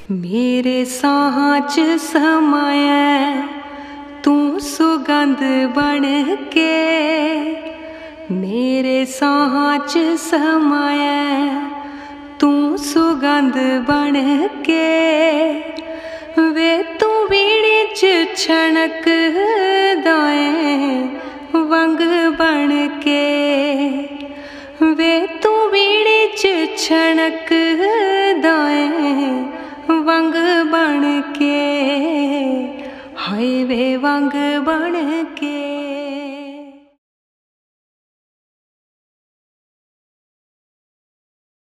मेरे साहां च समाया तू सुगंध बन के, मेरे साहां च समाया तू सुगंध बन के। वे तू वीणे च छनक